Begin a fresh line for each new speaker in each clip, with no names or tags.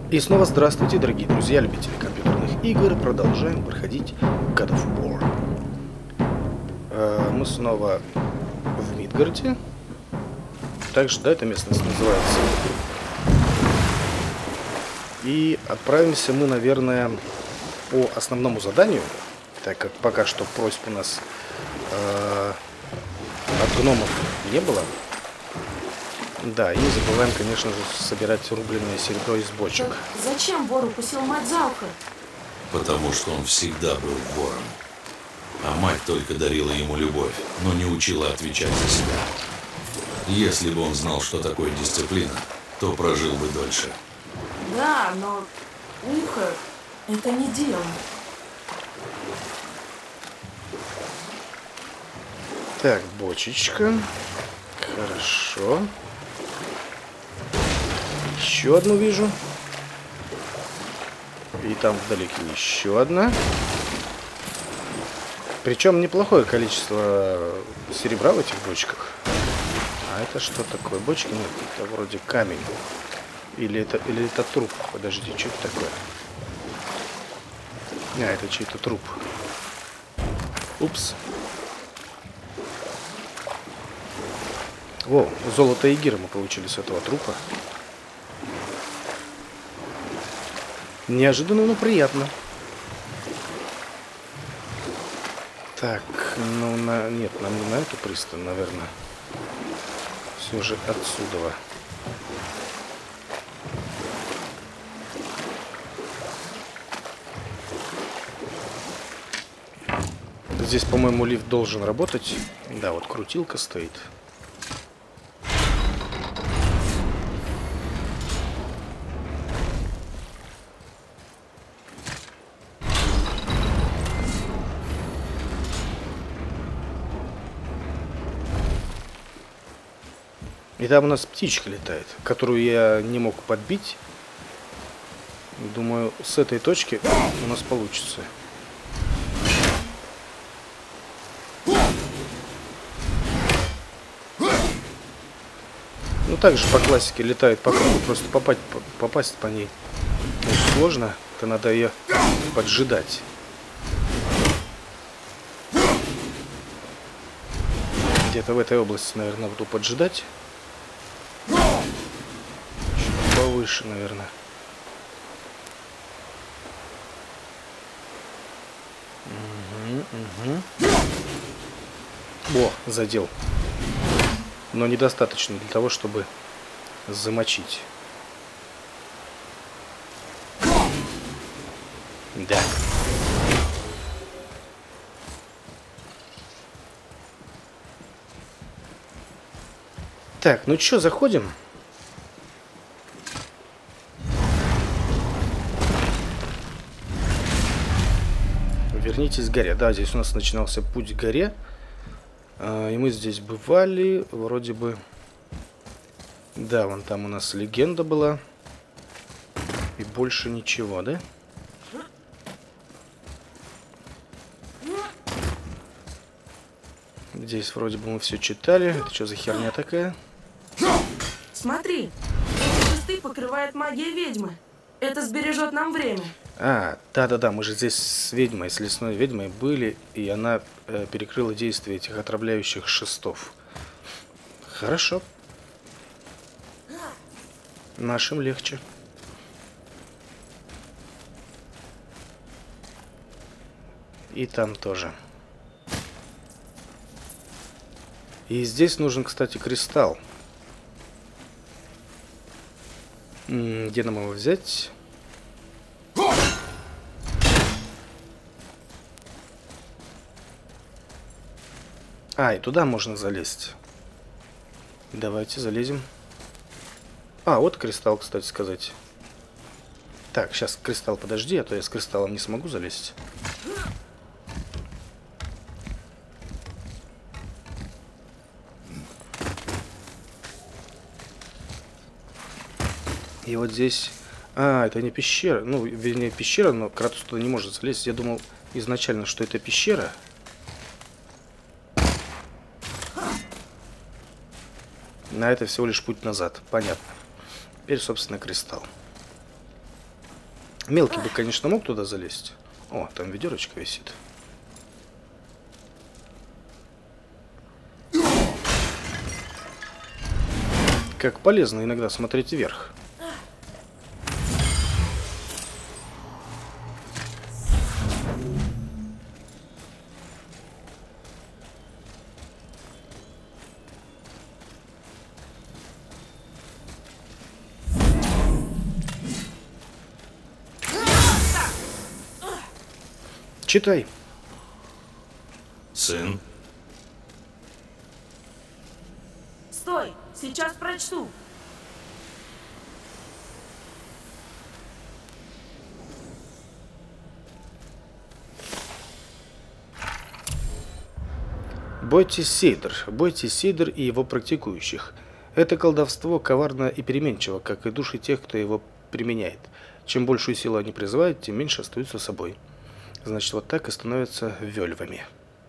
И снова здравствуйте, дорогие друзья, любители компьютерных игр. Продолжаем проходить God of War. Мы снова в Мидгарде. Также, да, эта местность называется. И отправимся мы, наверное, по основному заданию, так как пока что просьб у нас от гномов не было. Да, и не забываем, конечно же, собирать рубленное серебро из бочек.
Так зачем вор укусил мать за ухо?
Потому что он всегда был вором. А мать только дарила ему любовь, но не учила отвечать за себя. Если бы он знал, что такое дисциплина, то прожил бы дольше.
Да, но ухо – это не дело.
Так, бочечка. Хорошо. Еще одну вижу. И там вдалеке еще одна. Причем неплохое количество серебра в этих бочках. А это что такое? Бочки? Нет, это вроде камень. Или это труп? Подожди, что это такое? А, это чей-то труп. Упс. Во, золото и гир мы получили с этого трупа. Неожиданно, но приятно. Так, ну, нет, нам не на эту пристань, наверное. Все же отсюда. Здесь, по-моему, лифт должен работать. Да, вот крутилка стоит. И там у нас птичка летает, которую я не мог подбить. Думаю, с этой точки у нас получится. Ну, также по классике летает по кругу, просто попасть по ней очень сложно. Это надо ее поджидать. Где-то в этой области, наверное, буду поджидать. Чуть повыше, наверное. О, задел. Но недостаточно для того, чтобы замочить. Да. Так, ну чё, заходим? Вернитесь к горе. Да, здесь у нас начинался путь к горе. И мы здесь бывали, вроде бы. Да, вон там у нас легенда была. И больше ничего, да? Здесь вроде бы мы все читали. Это что за херня такая?
Смотри, эти шесты покрывает магия ведьмы. Это сбережет нам время.
А, да-да-да, мы же здесь с ведьмой, с лесной ведьмой были, и она перекрыла действие этих отравляющих шестов. Хорошо. Нашим легче. И там тоже. И здесь нужен, кстати, кристалл. Где нам его взять? А, и туда можно залезть. Давайте залезем. А, вот кристалл, кстати сказать. Так, сейчас кристалл, подожди, а то я с кристаллом не смогу залезть. И вот здесь... А, это не пещера. Ну, вернее, пещера, но Кратос туда не может залезть. Я думал изначально, что это пещера. На это всего лишь путь назад. Понятно. Теперь, собственно, кристалл. Мелкий бы, конечно, мог туда залезть. О, там ведерочка висит. Как полезно иногда смотреть вверх. Читай.
Сын,
Стой, сейчас прочту.
Бойтесь Сейдр и его практикующих. Это колдовство коварно и переменчиво, как и души тех, кто его применяет. Чем большую силу они призывают, тем меньше остаются собой. Значит, вот так и становятся вельвами.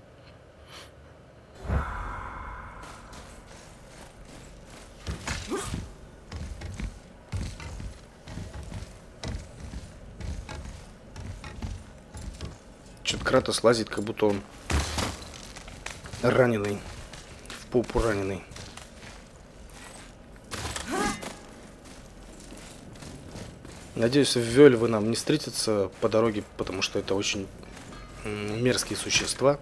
Что-то Кратос лазит, как будто он раненый. В попу раненый. Надеюсь, вельвы нам не встретятся по дороге, потому что это очень мерзкие существа.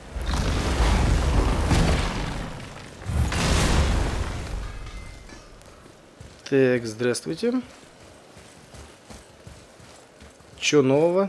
Так, здравствуйте. Чё нового?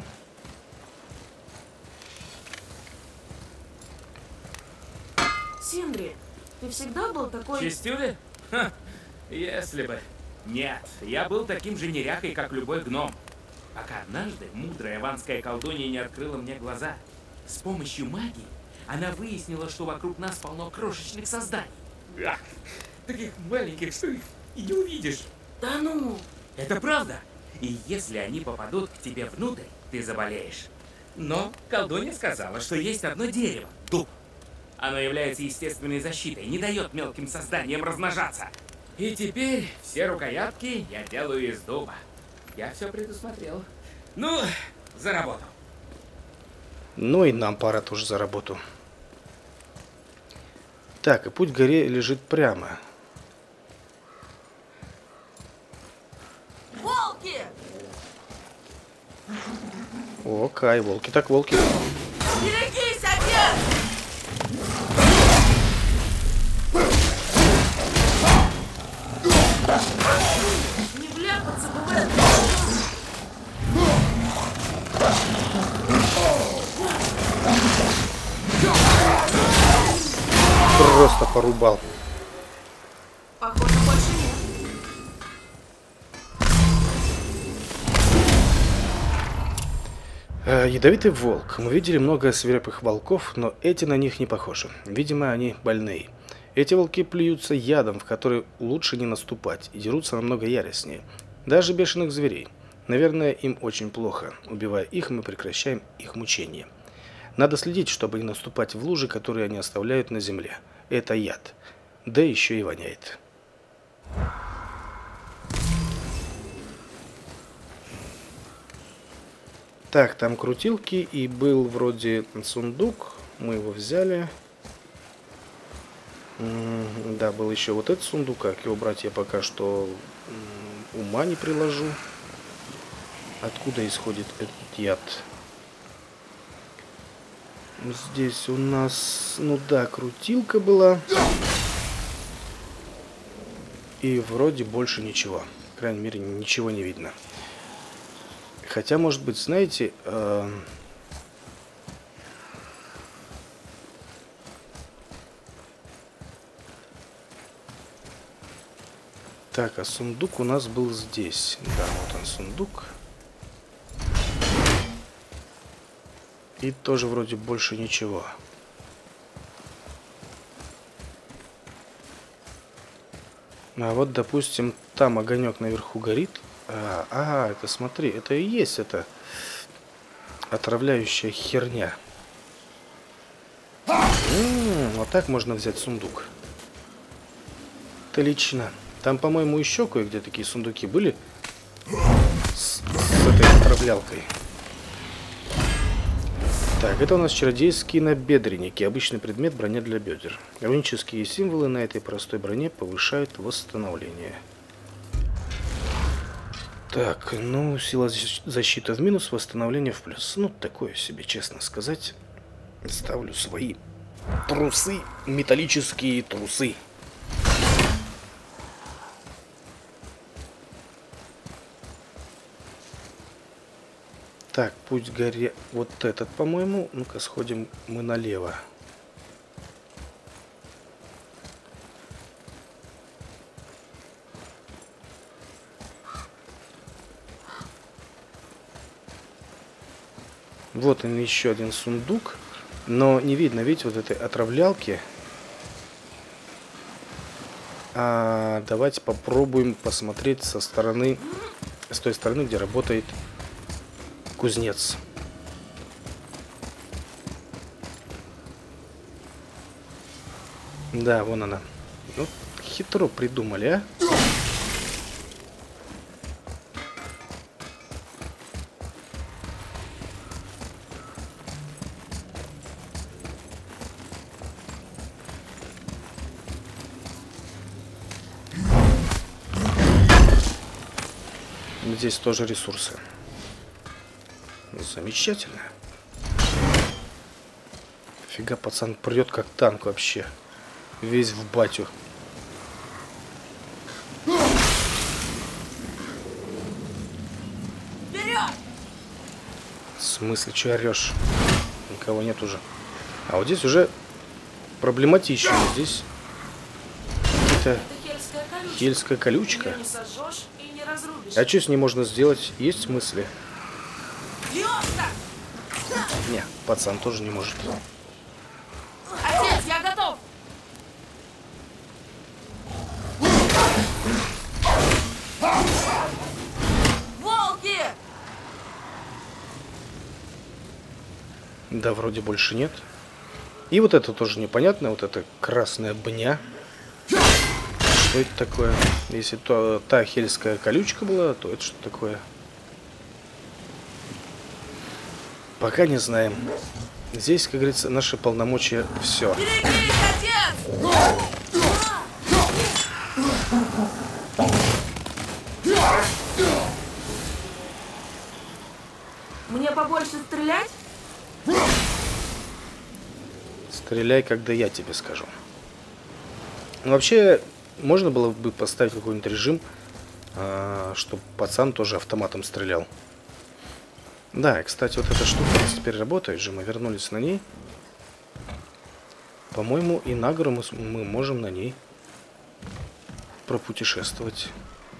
Синдри, ты всегда был такой...
Чистюли? Ха, если бы. Нет, я был таким же неряхой, как любой гном. Пока однажды мудрая ванская колдунья не открыла мне глаза. С помощью магии она выяснила, что вокруг нас полно крошечных созданий. Ах, таких маленьких, что их и не увидишь.
Да ну!
Это правда. И если они попадут к тебе внутрь, ты заболеешь. Но колдунья сказала, что есть одно дерево – дуб. Оно является естественной защитой, не дает мелким созданиям размножаться. И теперь все рукоятки я делаю из дуба. Я все предусмотрел. Ну, за работу.
Ну и нам пора тоже за работу. Так, и путь к горе лежит прямо.
Волки!
О, Кай, волки так волки.
Берегись, отец! Не вляпаться бы в это!
Просто порубал.
Похоже, больше нет.
Ядовитый волк. Мы видели много свирепых волков, но эти на них не похожи. Видимо, они больные. Эти волки плюются ядом, в который лучше не наступать, и дерутся намного яростнее. Даже бешеных зверей. Наверное, им очень плохо. Убивая их, мы прекращаем их мучения. Надо следить, чтобы не наступать в лужи, которые они оставляют на земле. Это яд. Да еще и воняет. Так, там крутилки, и был вроде сундук. Мы его взяли. Да, был еще вот этот сундук. Как его брать, я пока что ума не приложу. Откуда исходит этот яд? Здесь у нас, ну да, крутилка была. И вроде больше ничего. По крайней мере, ничего не видно. Хотя, может быть, знаете... Так, а сундук у нас был здесь. Да, вот он сундук. И тоже вроде больше ничего. А вот, допустим, там огонек наверху горит. Это смотри, это и есть это отравляющая херня. Вот так можно взять сундук. Отлично. Там, по-моему, еще кое-где такие сундуки были. С этой отравлялкой. Так, это у нас чародейские набедренники. Обычный предмет, броня для бедер. Рунические символы на этой простой броне повышают восстановление. Так, ну, сила защиты в минус, восстановление в плюс. Ну, такое себе, честно сказать. Ставлю свои трусы, металлические трусы. Так, путь к горе вот этот, по-моему. Ну-ка, сходим мы налево. Вот он, еще один сундук. Но не видно, видите, вот этой отравлялки. Давайте попробуем посмотреть со стороны, с той стороны, где работает кузнец. Да, вон она. Ну, хитро придумали, а? Здесь тоже ресурсы. Замечательно. Фига, пацан прет как танк вообще. Весь в батю.
Вперед!
В смысле, что орешь? Никого нет уже. А вот здесь уже проблематично. Здесь какая-то хельская колючка.
Её не сожжешь и не разрубишь.
А что с ней можно сделать? Есть мысли?
Ёшка!
Не, пацан тоже не может.
Отец, я готов! Волки!
Да, вроде больше нет. И вот это тоже непонятно. Вот эта красная бня. Что это такое? Если то та хельская колючка была, то это что такое? Пока не знаем. Здесь, как говорится, наши полномочия все.
Берегись, отец! Мне побольше стрелять?
Стреляй, когда я тебе скажу. Вообще, можно было бы поставить какой-нибудь режим, чтобы пацан тоже автоматом стрелял. Да, и, кстати, вот эта штука теперь работает же. Мы вернулись на ней. По-моему, и на гору мы можем на ней пропутешествовать.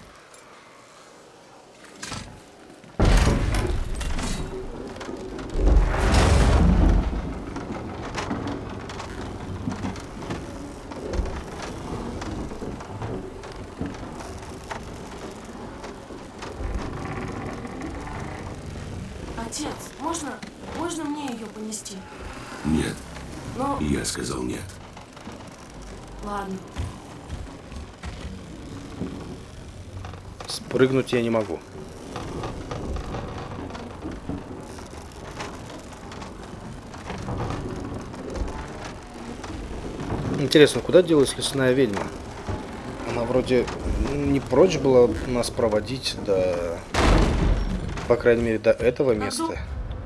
Отец, можно мне ее понести?
Нет,
Ну,
я сказал нет.
ладно.
Спрыгнуть я не могу. Интересно, куда делась лесная ведьма? Она вроде не прочь была нас проводить до... По крайней мере, до этого места.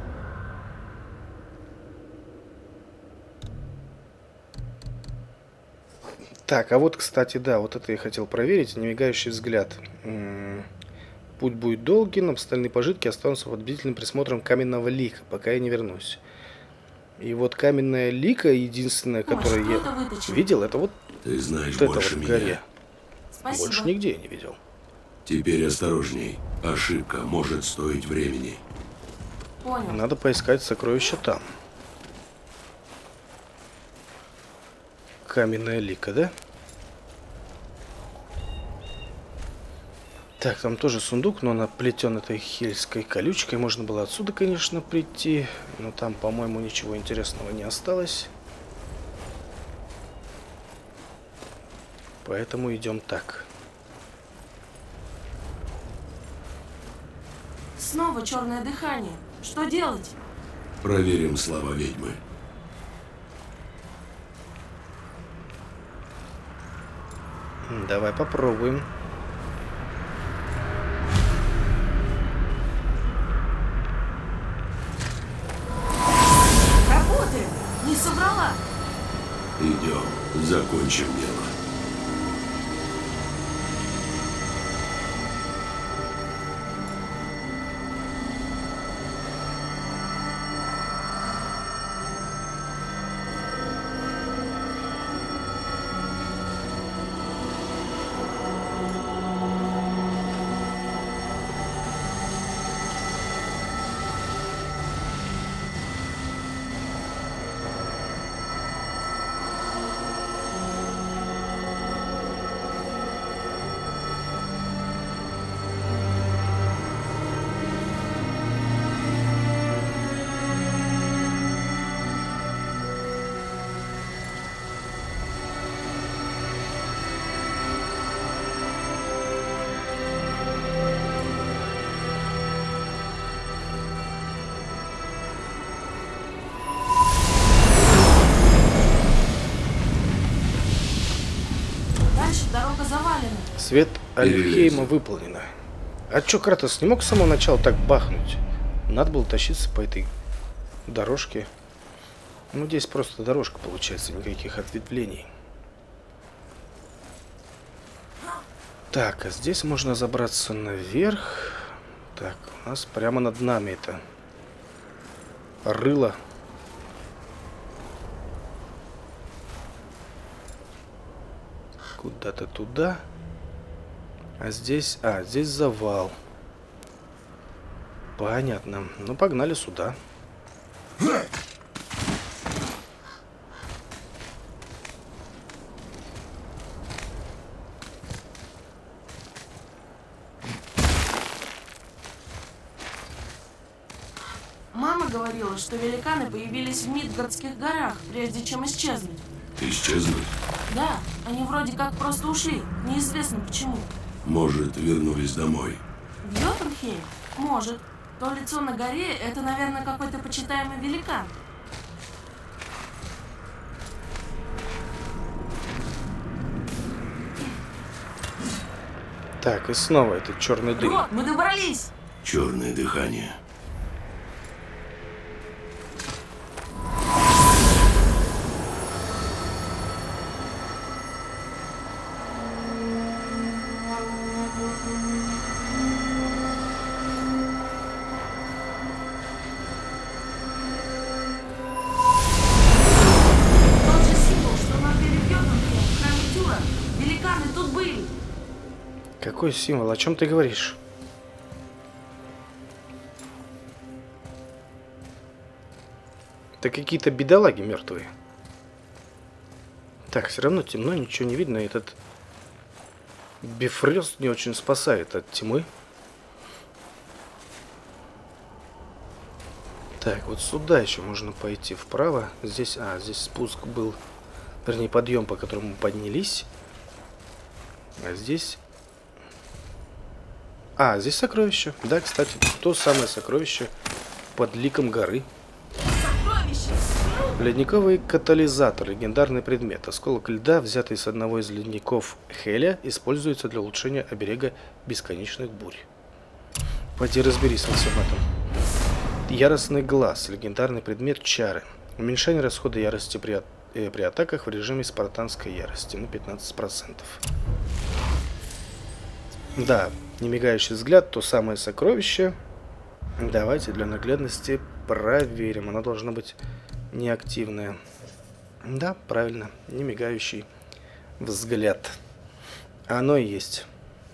Так, а вот, кстати, да, вот это я хотел проверить. Немигающий взгляд. Путь будет долгий, но остальные пожитки останутся под бдительным присмотром каменного лика, пока я не вернусь. И вот каменная лика, единственная, которую я видел, это вот,
Ты знаешь
вот это
больше
вот в
меня.
горе.
Спасибо.
Больше нигде я не видел.
Теперь осторожней. Ошибка может стоить времени.
Понял.
Надо поискать сокровища там. Каменная лика, да? Так, там тоже сундук, но он оплетен этой хельской колючкой. Можно было отсюда, конечно, прийти. Но там, по-моему, ничего интересного не осталось. Поэтому идем так.
снова черное дыхание. Что делать?
Проверим слова ведьмы.
Давай попробуем.
Работает! Не соврала!
Идем, закончим дело.
Дорога завалена.
Свет Альфхейма выполнено. А чё, Кратос не мог с самого начала так бахнуть? Надо было тащиться по этой дорожке. Ну, здесь просто дорожка получается, никаких ответвлений. Так, а здесь можно забраться наверх. Так, у нас прямо над нами это рыло. Куда-то туда. А здесь завал. Понятно. Ну, погнали сюда.
Мама говорила, что великаны появились в Мидгардских горах, прежде чем исчезнуть.
Исчезнуть?
Да, они вроде как просто ушли. Неизвестно почему.
Может, вернулись домой?
В Йотунхейм? Может. То лицо на горе — это, наверное, какой-то почитаемый великан.
Так, и снова этот черный дым.
Рот, мы добрались!
Черное дыхание.
Тот же символ, что на отеле в Йотунхейм, в храме Тюра. Великаны тут были.
Какой символ? О чем ты говоришь? Это какие-то бедолаги мертвые. Так, все равно темно, ничего не видно. Этот Бифрост не очень спасает от тьмы. Так, вот сюда еще можно пойти вправо. Здесь, здесь спуск был, вернее, подъем, по которому мы поднялись. А здесь... здесь сокровище. Да, кстати, то самое сокровище под ликом горы.
Сокровище!
Ледниковый катализатор. Легендарный предмет. Осколок льда, взятый с одного из ледников Хеля, используется для улучшения оберега бесконечных бурь. Пойди разберись во всем этом. Яростный глаз. Легендарный предмет чары. Уменьшение расхода ярости при атаках в режиме спартанской ярости на 15%. Да, немигающий взгляд, то самое сокровище. Давайте для наглядности проверим. Оно должно быть неактивное. Да, правильно, немигающий взгляд. Оно и есть.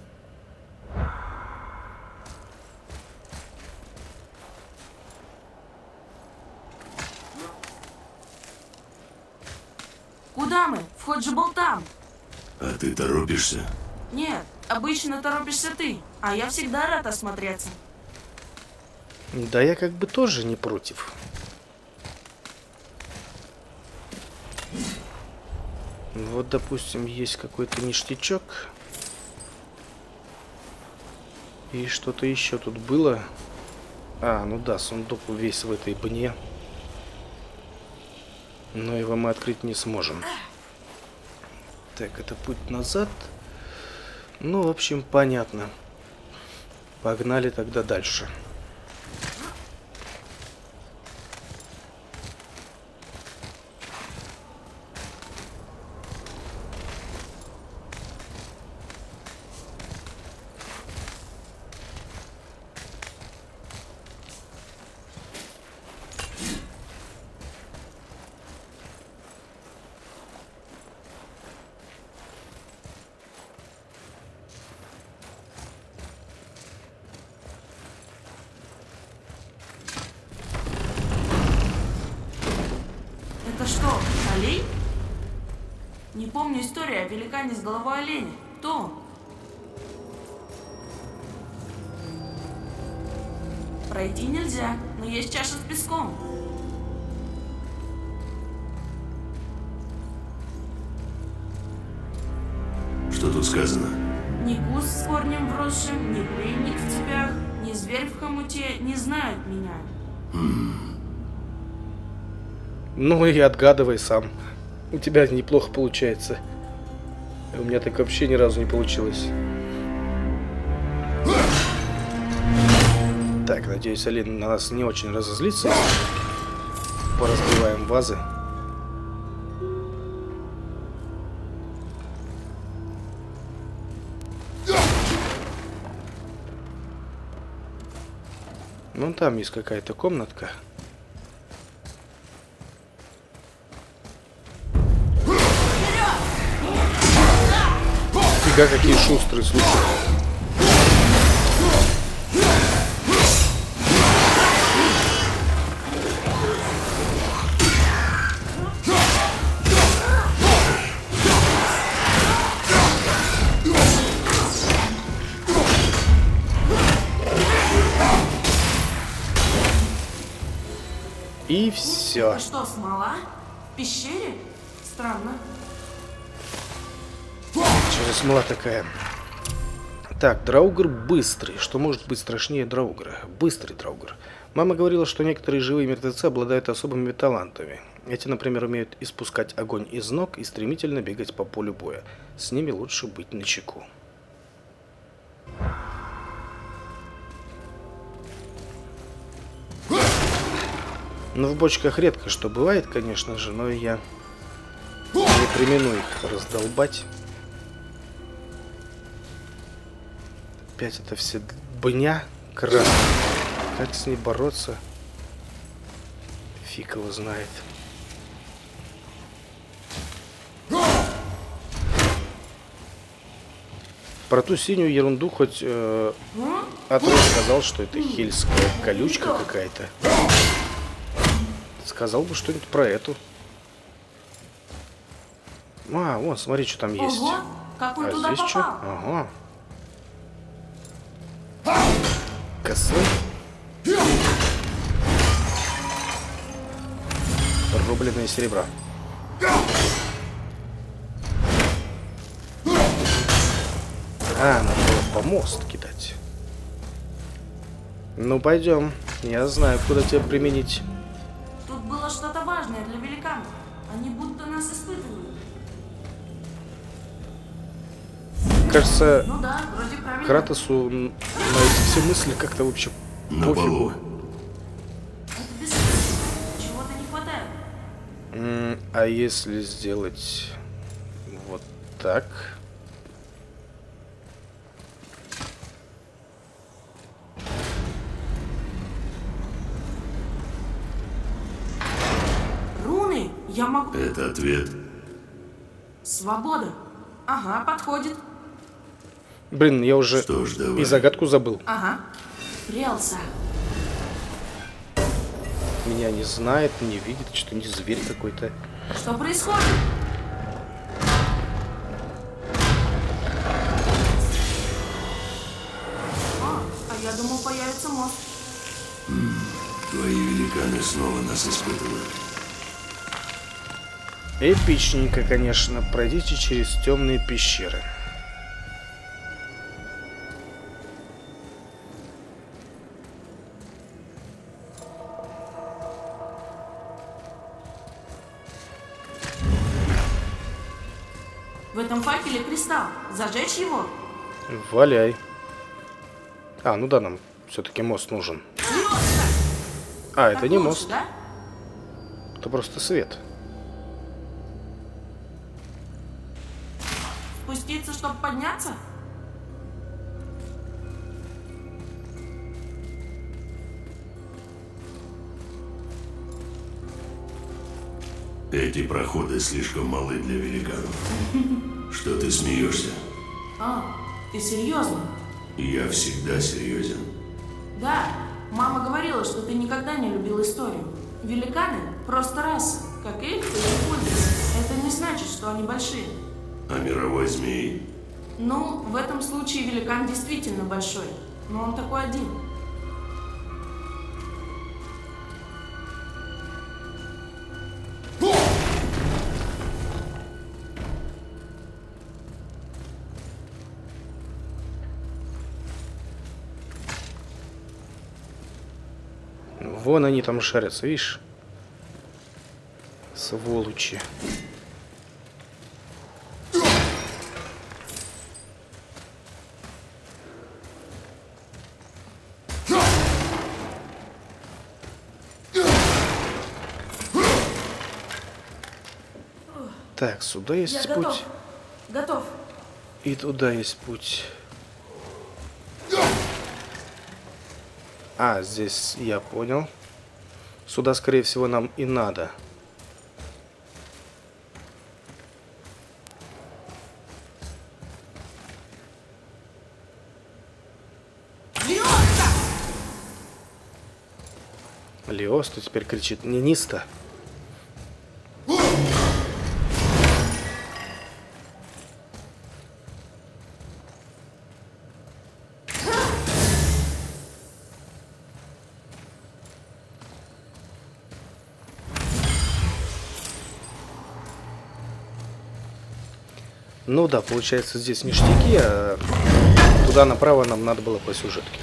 Куда мы? Вход же был там.
А ты торопишься?
Нет, обычно торопишься ты, а я всегда рад осмотреться.
Да я как бы тоже не против. Вот, допустим, есть какой-то ништячок. И что-то еще тут было. А, ну да, сундук весь в этой бне. Но его мы открыть не сможем. Так, это путь назад. Ну, в общем, понятно. Погнали тогда дальше.
Это что, олень? Не помню историю о великане с головой оленя. Кто он? Пройти нельзя, но есть чаша с песком.
Что тут сказано?
Ни куст с корнем вросшим, ни пленник в цепях, ни зверь в хомуте не знают меня.
Ну и отгадывай сам. У тебя неплохо получается. У меня так вообще ни разу не получилось. Так, надеюсь, олень на нас не очень разозлится. Поразбиваем вазы. Ну, там есть какая-то комнатка. Фига, какие шустрые, слушай. И все.
Это что, смола? В пещере? Странно.
Что за смола такая? Так, Драугр быстрый. Что может быть страшнее Драугра? Быстрый Драугр. Мама говорила, что некоторые живые мертвецы обладают особыми талантами. Эти, например, умеют испускать огонь из ног и стремительно бегать по полю боя. С ними лучше быть начеку. Ну, в бочках редко что бывает, конечно же, но я не премину их раздолбать. Опять это все бня красная. Как с ней бороться? Фиг его знает. Про ту синюю ерунду хоть Атрос сказал, что это хильская колючка какая-то. Сказал бы что-нибудь про эту. А, вон, смотри, что там есть.
Ого, как он туда
здесь что?
попал?
Ага. Косой. Рубленное серебро. А, надо было помост кидать. Ну, пойдем. Я знаю, куда тебя применить.
Тут было что-то важное для великанов. Они будто нас испытывают.
Кажется,
Ну да, вроде правильно.
Кратосу на эти все мысли как-то вообще
На
пофигу.
полу.
Это бессмысленно. Чего-то не хватает.
А если сделать вот так?
Руны, я могу...
Это ответ.
Свобода. Ага, подходит.
Блин, я уже
Что ж, давай.
и загадку забыл.
Ага. Прелся.
Меня не знает, не видит, что не зверь какой-то.
Что происходит? А я думал, появится мост.
Твои великаны снова нас испытывают.
Эпичненько, конечно. Пройдите через темные пещеры.
В этом факеле кристалл. Зажечь его?
Валяй. А, ну да, нам все-таки мост нужен. А, это
Так
не
лучше,
мост.
да?
Это просто свет.
Спуститься, чтобы подняться?
Эти проходы слишком малы для великанов. Что ты смеешься?
А, ты серьезно?
Я всегда серьезен.
Да, мама говорила, что ты никогда не любил историю. Великаны просто раса, как эльфы и ульдеры. Это не значит, что они большие.
А мировой змей?
Ну, в этом случае великан действительно большой, но он такой один.
Вон они там шарятся, видишь? Сволочи. Так, сюда есть
Я
путь.
готов. Готов.
И туда есть путь. А, здесь я понял. Сюда, скорее всего, нам и надо. Лиоста теперь кричит Ниниста. Ну да, получается, здесь ништяки, а туда направо нам надо было по сюжетке.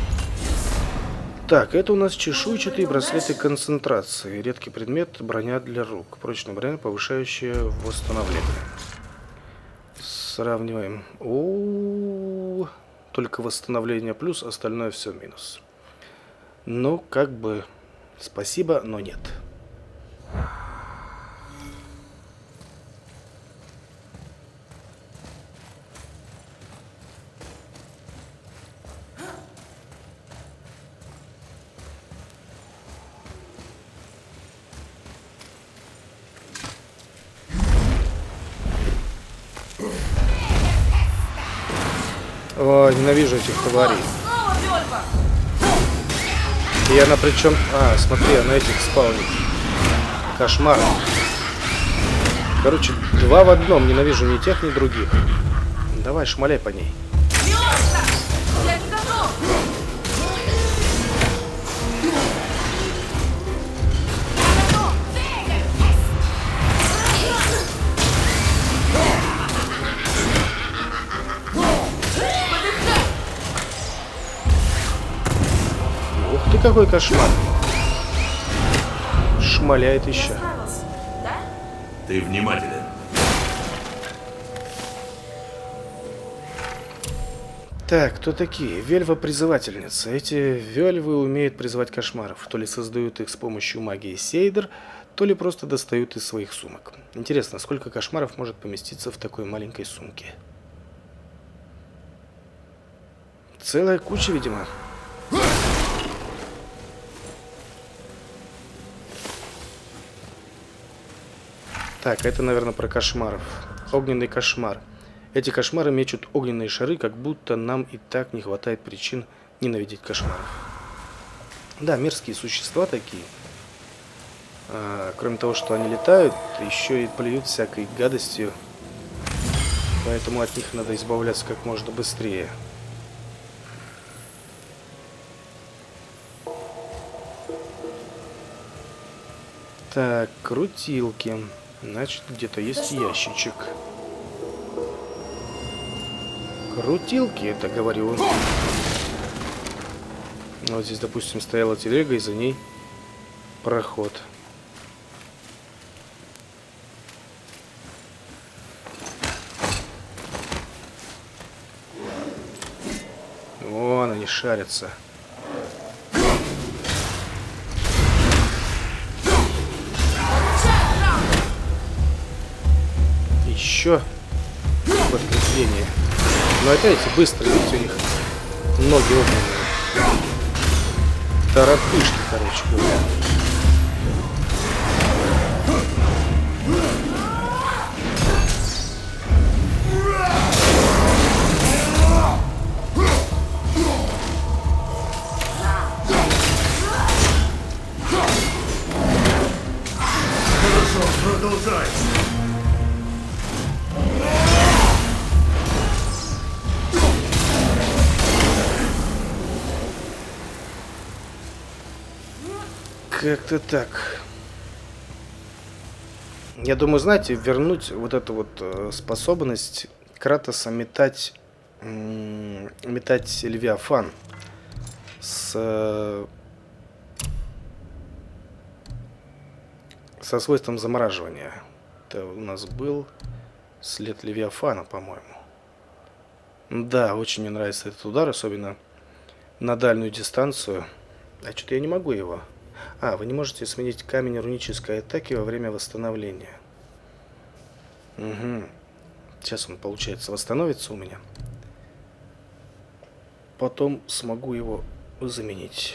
Так, это у нас чешуйчатые браслеты концентрации. Редкий предмет, броня для рук. Прочная броня, повышающая восстановление. Сравниваем. Только восстановление плюс, остальное все минус. Ну, как бы спасибо, но нет. О, ненавижу этих тварей. И она причем... А, смотри, она этих спаунит. Кошмар. Короче, два в одном. Ненавижу ни тех, ни других. Давай, шмаляй по ней. Ух ты, какой кошмар. Шмаляет еще.
Да?
Ты внимателен.
Так, кто такие? Вельва-призывательница. Эти вельвы умеют призывать кошмаров. То ли создают их с помощью магии Сейдер, то ли просто достают из своих сумок. Интересно, сколько кошмаров может поместиться в такой маленькой сумке? Целая куча, видимо. Так, это, наверное, про кошмаров. Огненный кошмар. Эти кошмары мечут огненные шары, как будто нам и так не хватает причин ненавидеть кошмаров. Да, мерзкие существа такие. Кроме того, что они летают, еще и плюют всякой гадостью. Поэтому от них надо избавляться как можно быстрее. Так, крутилки. Значит, где-то есть ящичек. Крутилки, это говорю. Вот здесь, допустим, стояла телега, и за ней проход. Вон они шарятся. Еще подкрепление. Но опять быстро, видите, у них ноги огненные. Торопышки, короче говоря.
Хорошо, продолжай.
Как-то так. Я думаю, знаете, вернуть вот эту вот способность Кратоса метать Левиафан со свойством замораживания. Это у нас был след Левиафана, по-моему. Да, очень мне нравится этот удар, особенно на дальнюю дистанцию. А что-то я не могу его. А, вы не можете сменить камень рунической атаки во время восстановления. Угу. Сейчас он, получается, восстановится у меня. Потом смогу его заменить.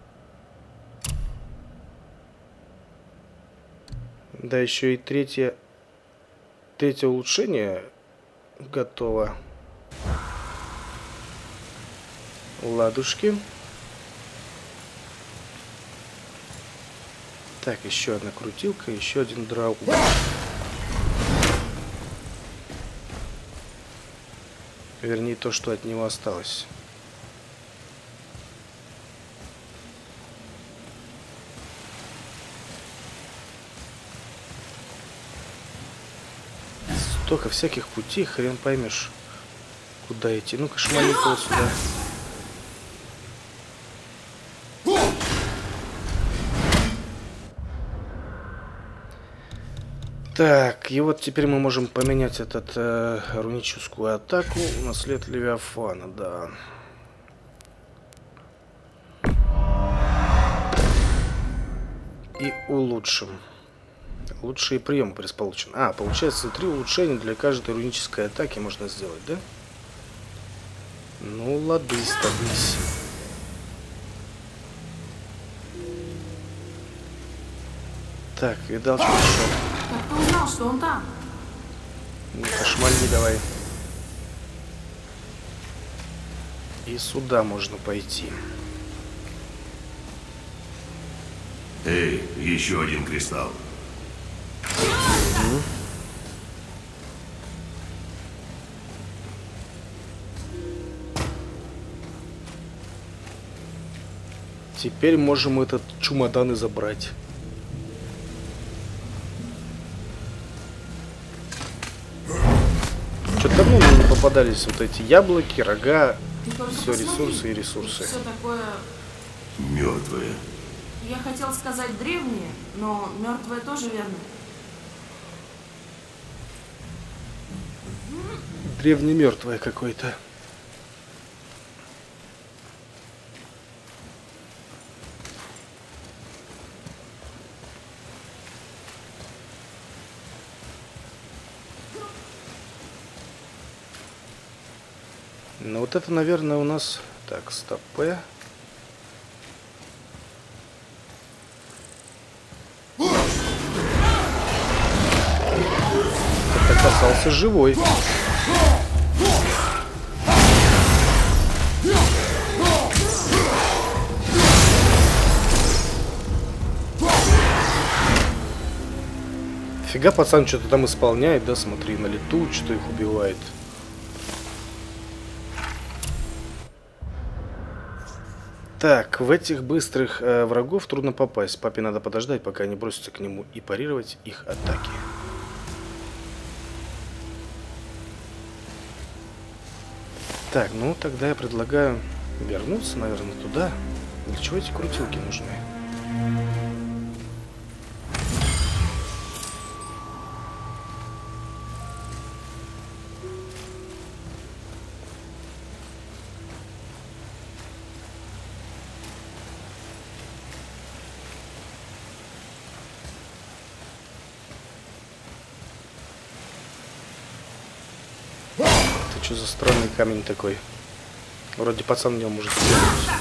Да, еще и третье улучшение готово. Ладушки. Так, еще одна крутилка, еще один драу. Вернее, то, что от него осталось. Столько всяких путей, хрен поймешь, куда идти. Ну-ка, шмали-ка вот сюда. Так, и вот теперь мы можем поменять этот руническую атаку на след Левиафана, да. И улучшим. Лучшие приемы предположены. А, получается 3 улучшения для каждой рунической атаки можно сделать, да? Ну, лады, стабильсь. Так, видал, что еще?
Как ты узнал, что он там?
Кошмальни давай. И сюда можно пойти.
Эй, еще один кристалл.
Теперь можем этот чемодан и забрать. Что-то давно мне не попадались вот эти яблоки, рога, все ресурсы и ресурсы.
Все такое...
Мертвые.
Я хотел сказать древние, но мертвое тоже верно.
Древнемертвое какое-то. Ну вот это, наверное, у нас... Так, стопэ. Это оказался живой. Фига пацан что-то там исполняет, да, смотри, на лету, что их убивает. Так, в этих быстрых врагов трудно попасть. Папе надо подождать, пока они бросятся к нему, и парировать их атаки. Так, ну тогда я предлагаю вернуться, наверное, туда. Для чего эти крутилки нужны? Что за странный камень такой? Вроде пацан в нем может бегать.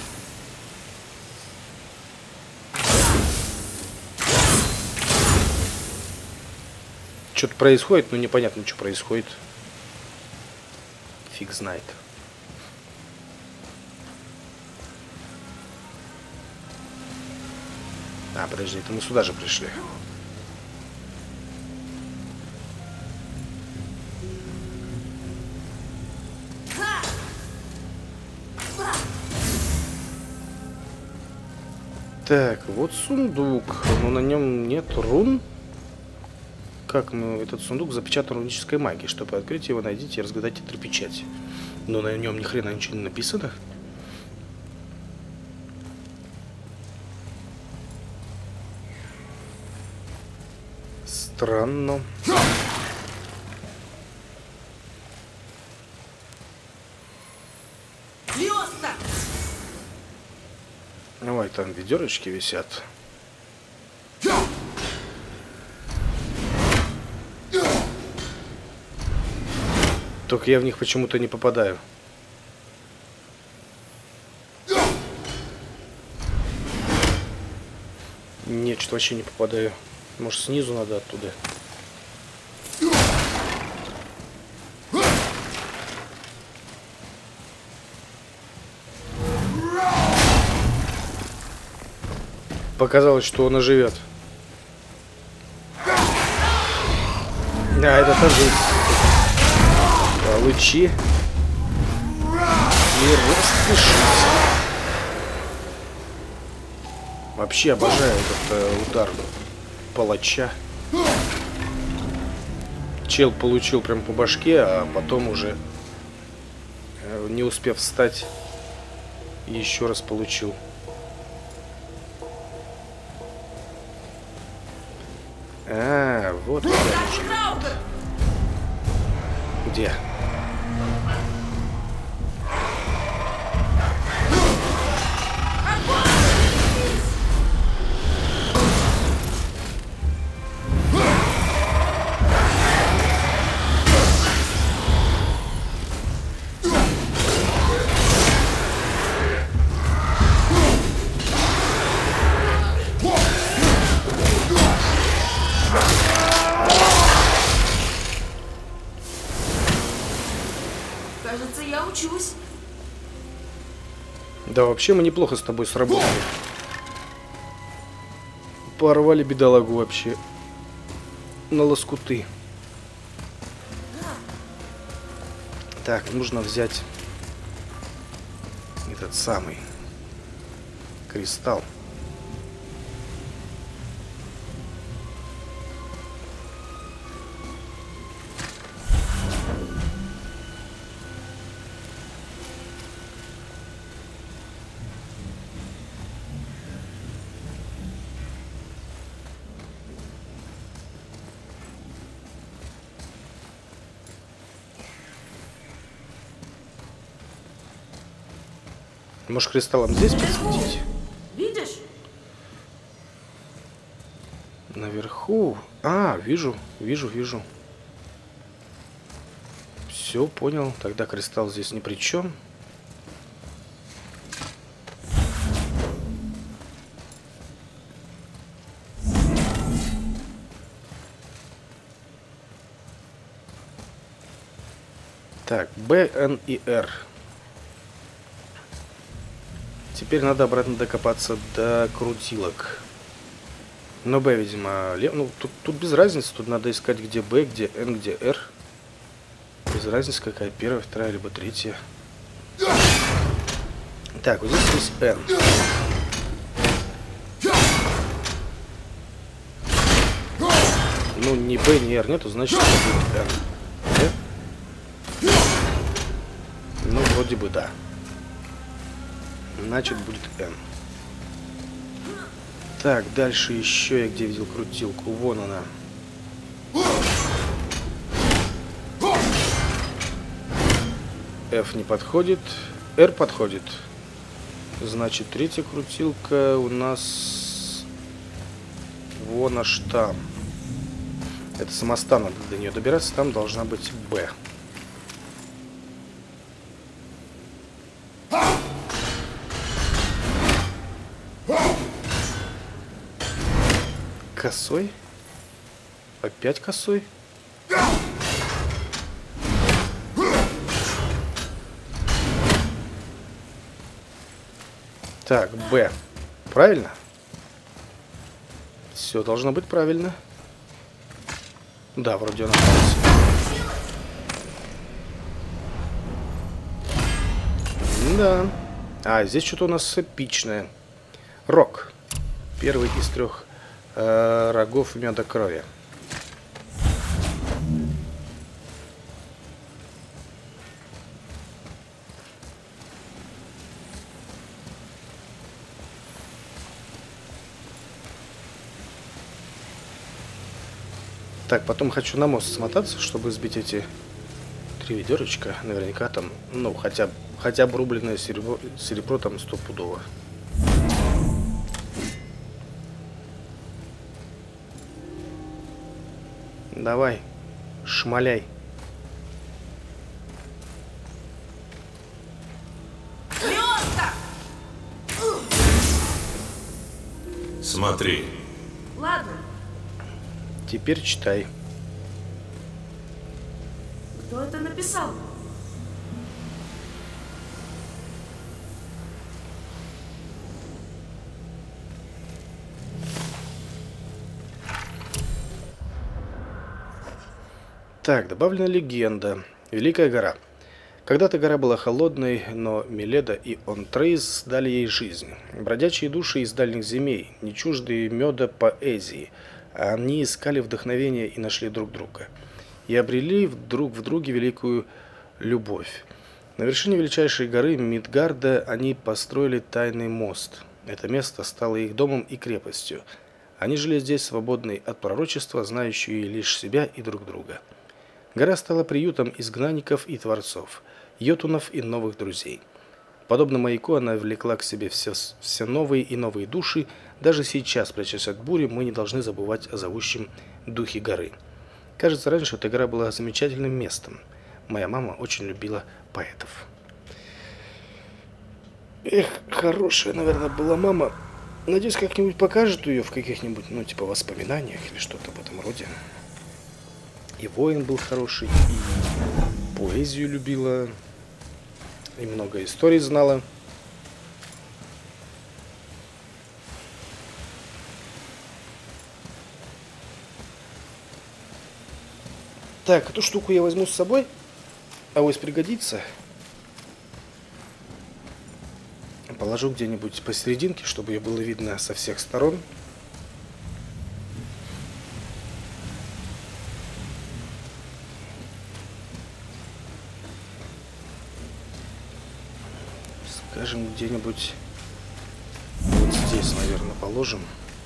Что-то происходит, но непонятно, что происходит. Фиг знает. А, подожди, это мы сюда же пришли. Так, вот сундук, но на нем нет рун. Как мы этот сундук запечатан рунической магией? Чтобы открыть его, найдите и разгадайте 3 печати. Но на нем ни хрена ничего не написано. Странно. Давай, там ведерочки висят. Только я в них почему-то не попадаю. Нет, что-то вообще не попадаю. Может, снизу надо оттуда? Показалось, что он оживет. Да, это тоже лучи. Не распишись. Вообще обожаю этот удар палача. Чел получил прям по башке, а потом уже, не успев встать, еще раз получил. А, вот куда нужен. Где?
Кажется, я учусь.
Да, вообще мы неплохо с тобой сработали. Порвали бедолагу вообще на лоскуты. Так, нужно взять этот самый кристалл. Может, кристаллом здесь подсветить?
Видишь?
Наверху. А, вижу. Все, понял. Тогда кристалл здесь ни при чем. Так, Б, Н и Р. Теперь надо обратно докопаться до крутилок. Но Б, видимо, ну, тут без разницы. Тут надо искать, где Б, где Н, где Р. Без разницы, какая первая, вторая, либо третья. Так, вот здесь есть Н. Ну, ни Б, ни Р нету, значит, это будет Н. Ну, вроде бы да. Значит, будет N. Так, дальше еще я где видел крутилку. Вон она. F не подходит. R подходит. Значит, третья крутилка у нас... Вон аж там. Это самостан, надо до нее добираться. Там должна быть B. Косой? Опять косой? Так, Б. Правильно? Все должно быть правильно. Да, вроде он остался. Да. А, здесь что-то у нас эпичное. Рог. Первый из 3 рогов меда крови. Так, потом хочу на мост смотаться, чтобы сбить эти 3 ведерочка. Наверняка там, ну, хотя бы рубленное серебро там стопудово. Давай, шмаляй.
Смотри.
Ладно.
Теперь читай.
Кто это написал?
Так, добавлена легенда. Великая гора. Когда-то гора была холодной, но Миледа и Онтрейз дали ей жизнь. Бродячие души из дальних земей, не чуждые меда поэзии. Они искали вдохновение и нашли друг друга. И обрели друг в друге великую любовь. На вершине величайшей горы Мидгарда они построили тайный мост. Это место стало их домом и крепостью. Они жили здесь, свободные от пророчества, знающие лишь себя и друг друга. Гора стала приютом изгнанников и творцов, йотунов и новых друзей. Подобно маяку, она влекла к себе все новые и новые души. Даже сейчас, прячась от бури, мы не должны забывать о зовущем духе горы. Кажется, раньше эта гора была замечательным местом. Моя мама очень любила поэтов. Эх, хорошая, наверное, была мама. Надеюсь, как-нибудь покажет ее в каких-нибудь, ну, типа, воспоминаниях или что-то в этом роде. И воин был хороший, и поэзию любила, и много историй знала. Так, эту штуку я возьму с собой, авось пригодится. Положу где-нибудь посерединке, чтобы ее было видно со всех сторон. Скажем, где-нибудь вот здесь, наверное, положим.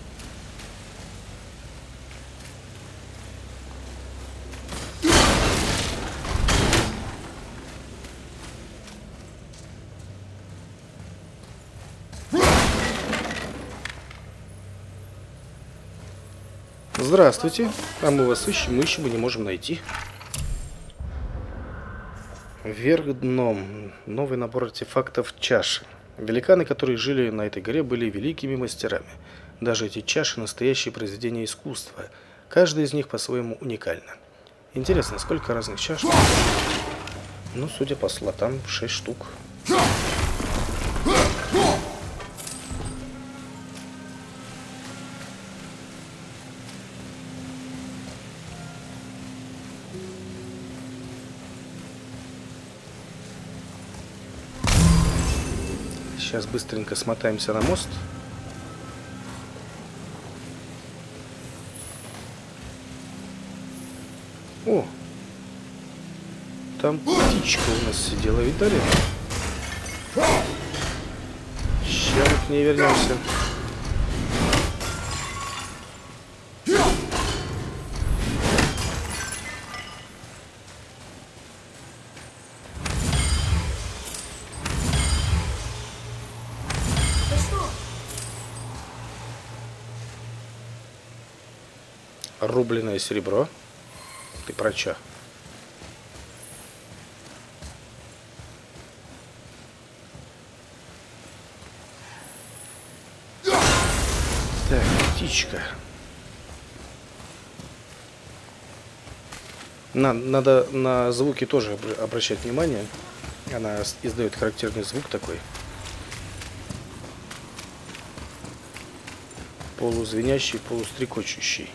Здравствуйте. А мы вас ищем и не можем найти. Вверх дном. Новый набор артефактов чаши. Великаны, которые жили на этой горе, были великими мастерами. Даже эти чаши – настоящие произведения искусства. Каждая из них по-своему уникальна. Интересно, сколько разных чаш? Ну, судя по слотам, 6 штук. Сейчас быстренько смотаемся на мост. О! Там птичка у нас сидела, видали? Сейчас мы к ней вернемся. Рубленное серебро. Ты про чё? Так, птичка. Надо на звуки тоже обращать внимание. Она издает характерный звук такой. Полузвенящий, полустрекочущий.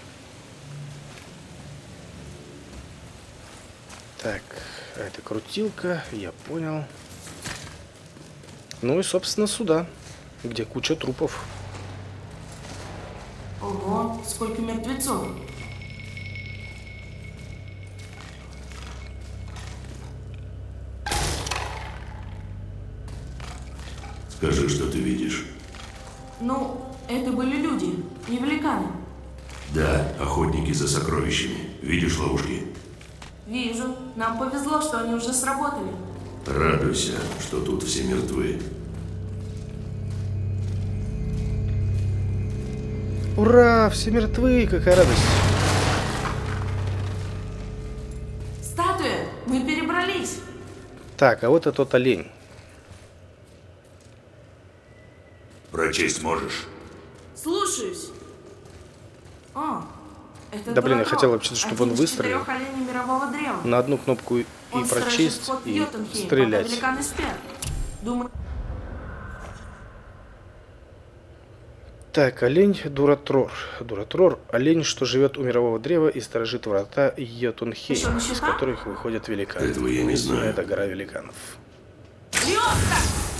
Так, это крутилка, я понял. Ну и, собственно, сюда, где куча трупов.
Ого, сколько мертвецов.
Скажи, что ты видишь.
Ну, это были люди, не великаны.
Да, охотники за сокровищами. Видишь ловушки?
Вижу. Нам повезло, что они уже сработали.
Радуйся, что тут все мертвы.
Ура, все мертвы, какая радость.
Статуя, мы перебрались.
Так, а вот и тот олень.
Прочесть можешь?
Слушаюсь. О, это
Да блин, я
Дуратрор,
хотел вообще, чтобы он
один из
выстрелил.
4 оленей мирового древа.
На одну кнопку и
Он сторожит
прочесть,
вход в
и
Йотунхейм,
стрелять.
пока великаны спят. Думаю,
Так, олень Дуратрор. Дуратрор – олень, что живет у мирового древа и сторожит врата Йотунхейм, из которых выходят великаны.
Этого я не знаю.
Это гора великанов.
Лёшка!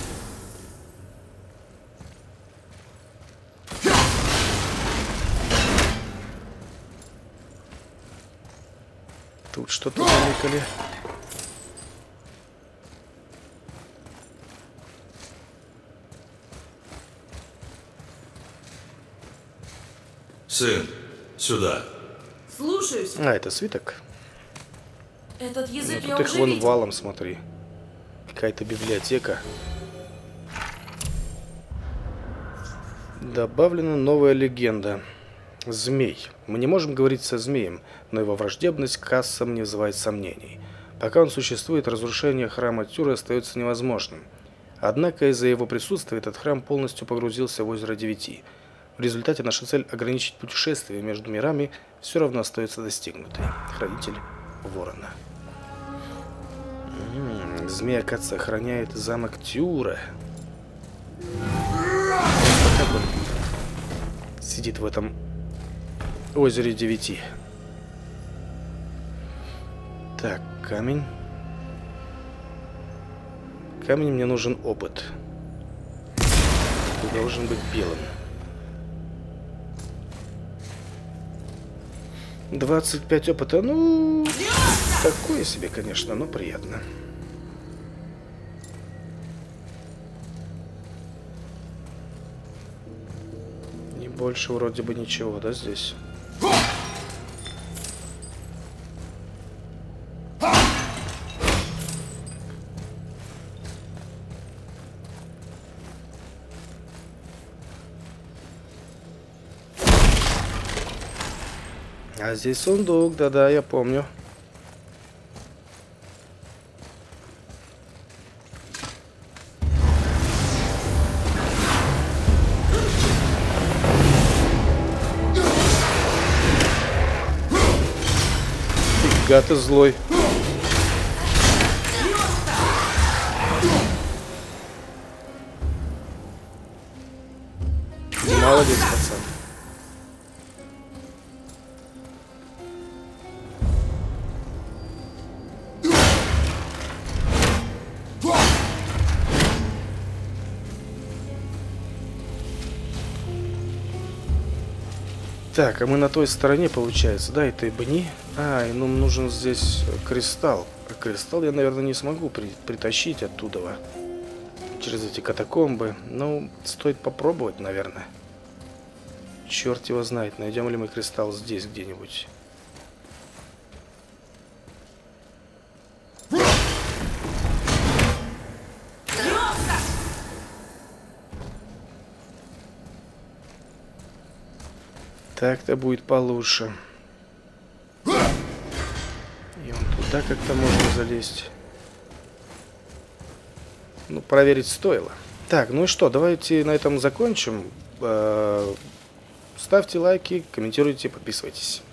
Тут что-то намекали.
Сын, сюда.
Слушаюсь.
А, это свиток.
Этот
Ну,
язык я
тут их
уже
вон
видел.
валом, смотри. Какая-то библиотека. Добавлена новая легенда. Змей. Мы не можем говорить со змеем, но его враждебность к кассам не вызывает сомнений. Пока он существует, разрушение храма Тюры остается невозможным. Однако из-за его присутствия этот храм полностью погрузился в озеро Девяти. В результате наша цель ограничить путешествие между мирами все равно остается достигнутой. Хранитель Ворона. Змей, оказывается, охраняет замок Тюра. Как он сидит в этом озере Девяти. Так, камень. Камень, мне нужен опыт. Ты должен быть белым. 25 опыта, ну, такое себе, конечно, но приятно. И больше вроде бы ничего, да, здесь? А здесь сундук, да-да, я помню. Фига ты злой. Молодец, пацан. Так, а мы на той стороне, получается, да, этой бни. А, и нам нужен здесь кристалл. А кристалл я, наверное, не смогу притащить оттуда. Через эти катакомбы. Ну, стоит попробовать, наверное. Черт его знает, найдем ли мы кристалл здесь где-нибудь. Так-то будет получше. И вон туда как-то можно залезть. Ну, проверить стоило. Так, ну и что, давайте на этом закончим. Ставьте лайки, комментируйте, подписывайтесь.